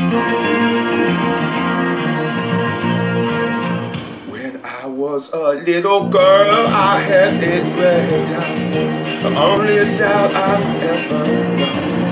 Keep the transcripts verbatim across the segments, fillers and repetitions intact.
When I was a little girl, I had it right out. The only doubt I've ever known.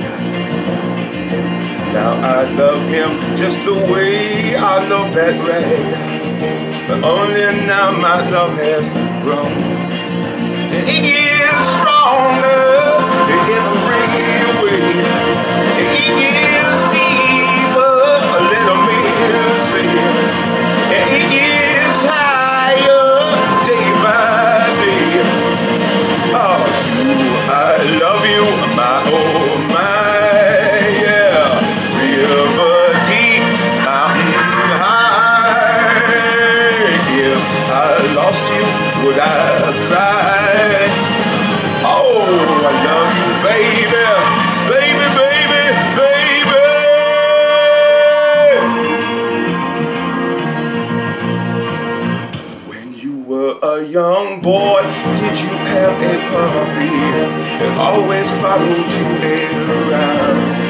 Now I love him just the way I love that rag. But only now my love has grown. And it gets stronger in every way. It gets deeper, a little messy. And it gets higher day by day. Oh, I love you, my oh my. Lost you, would I cry? Oh, I love you, baby, baby, baby, baby. When you were a young boy, did you have a puppy that always followed you around?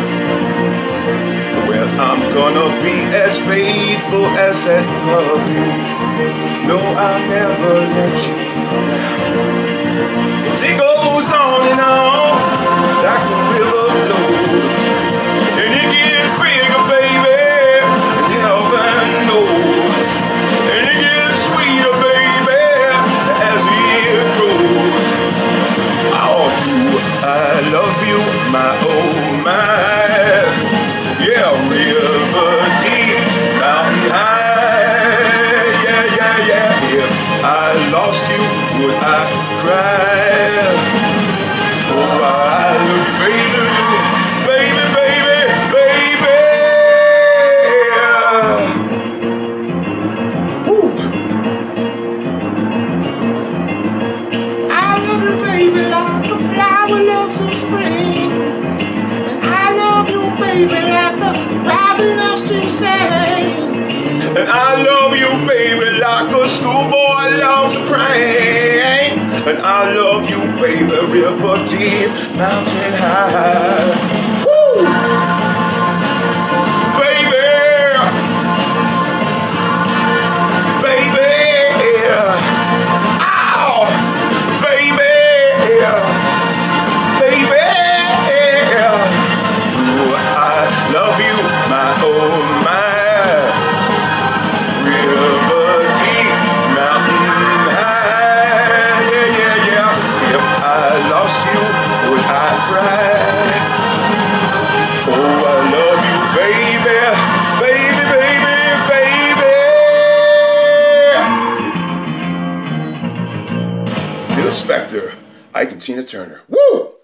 Well, I'm gonna be as faithful as that puppy. No, I'll never let you down. As it goes on and on, like the river flows, and it gets bigger, baby, and heaven knows. And it gets sweeter, baby, as the year grows. Oh, do I love you, my oh my. Yeah, river deep, mountain high. Yeah, yeah, yeah. If I lost you, would I cry? Oh, I love you, baby, baby, baby, baby. Woo. I love you, baby, like a flower loves in spring. And I love you, baby, like a rabbit loves to sing. And I love you, baby, like a schoolboy loves to pray. And I love you, baby, river deep, mountain high. Woo! Baby! Baby! Ow! Baby! Baby! Ooh, I love you, my oh my. Spector, Ike and Tina Turner. Woo!